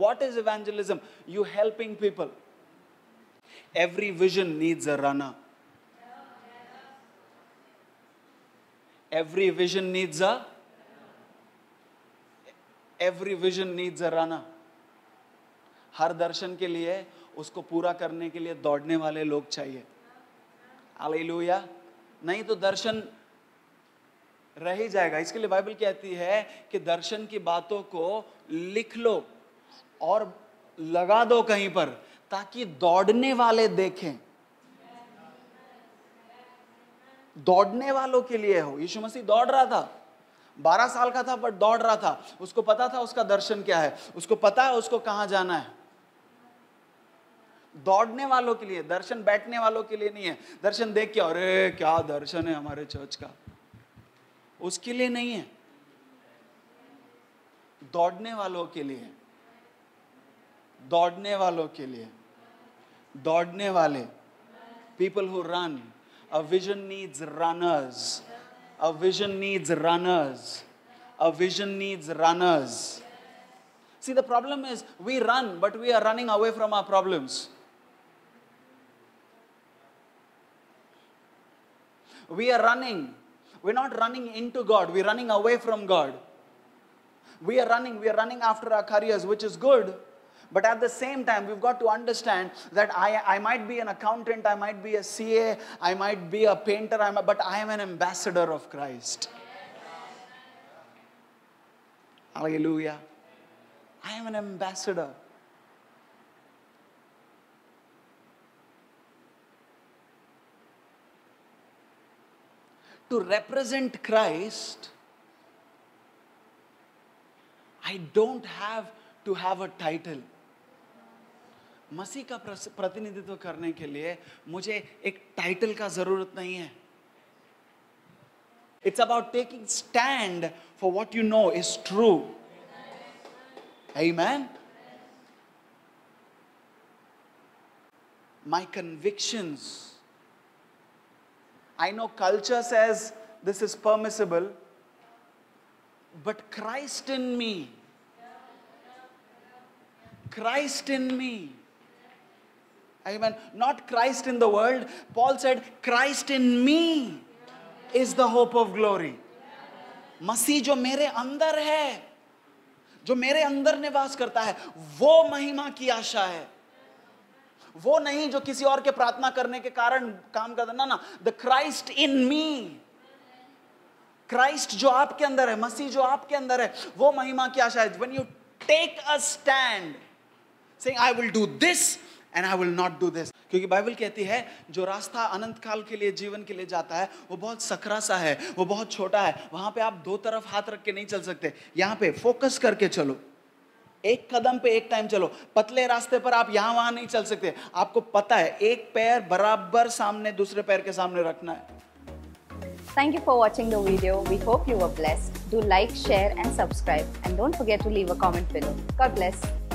What is evangelism? You helping people. Every vision needs a runner. Every vision needs a runner. हर दर्शन के लिए, उसको पूरा करने के लिए दौड़ने वाले लोग चाहिए. हालेलुया. नहीं तो दर्शन रह ही जाएगा. इसके लिए बाइबल कहती है कि दर्शन की बातों को लिख लो और लगा दो कहीं पर, ताकि दौड़ने वाले देखें. दौड़ने वालों के लिए हो. यीशु मसीह दौड़ रहा था, 12 साल का था बट दौड़ रहा था. उसको पता था उसका दर्शन क्या है, उसको पता है उसको कहां जाना है. दौड़ने वालों के लिए. दर्शन बैठने वालों के लिए नहीं है. दर्शन देख के अरे क्या दर्शन है हमारे चर्च का, उसके लिए नहीं है. दौड़ने वालों के लिए. दौड़ने वालों के लिए. दौड़ने वाले. People who run. A vision needs runners. A vision needs runners. A vision needs runners. See, the problem is we run, but we are running away from our problems. We are running. We're not running into God. We're running away from God. We are running after our careers, which is good. But at the same time, we've got to understand that I might be an accountant, I might be a CA, I might be a painter, but I am an ambassador of Christ. Hallelujah. I am an ambassador. To represent Christ, I don't have to have a title. मसीह का प्रतिनिधित्व करने के लिए मुझे एक title का जरूरत नहीं है. It's about taking stand for what you know is true. Amen. My convictions. I know culture says this is permissible, but Christ in me. Christ in me. Amen. Not Christ in the world. Paul said, Christ in me is the hope of glory. मसीह जो मेरे अंदर है, जो मेरे अंदर निवास करता है, वो महिमा की आशा है. वो नहीं जो किसी और के प्रार्थना करने के कारण काम करता. ना. The Christ in me. Christ जो आपके अंदर है, मसीह जो आपके अंदर है, वो महिमा की आशा है. When you take a stand, saying I will do this and I will not do this. क्योंकि बाइबल कहती है जो रास्ता अनंत काल के लिए, जीवन के लिए जाता है, वो बहुत सकरा सा है, वो बहुत छोटा है. वहां पे आप दो तरफ हाथ रख के नहीं चल सकते. यहां पे फोकस करके चलो. एक कदम पे एक टाइम चलो. पतले रास्ते पर आप यहां वहां नहीं चल सकते. आपको पता है एक पैर बराबर सामने दूसरे पैर के सामने रखना है. Thank you for watching the video. We hope you were blessed. Do like, share and subscribe. And don't forget to leave a comment below. God bless.